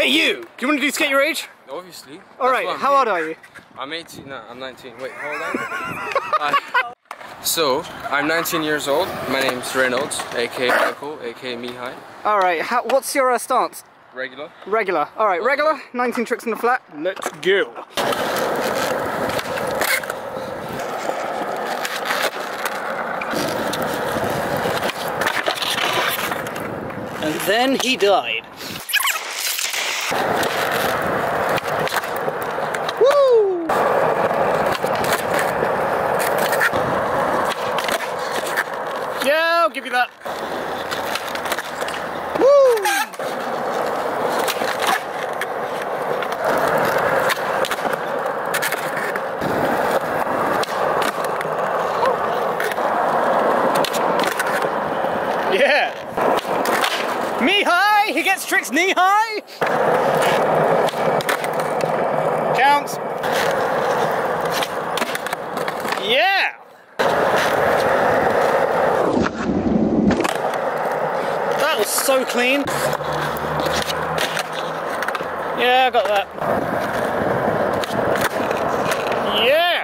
Hey you! Do you want to do Skate Your Age? Obviously. Alright, how old are you? I'm 18, no, I'm 19. Wait, hold on. So, I'm 19 years old. My name's Reynolds, aka Michael, aka Mihai. Alright, what's your stance? Regular. Regular. Alright, regular, 19 tricks in the flat. Let's go. And then he died. Woo! Yeah, I'll give you that. Woo! Yeah. Mihai, he gets tricks knee high. Counts. Yeah. That was so clean. Yeah, I got that. Yeah.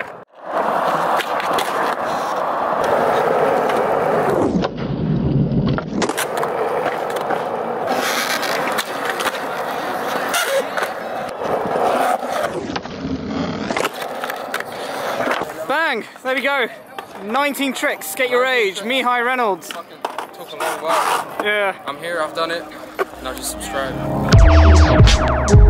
Bang! There we go. 19 tricks, Skate Your Age, Mihai Reynolds. Fucking took a long while. Yeah. I'm here, I've done it. Now just subscribe.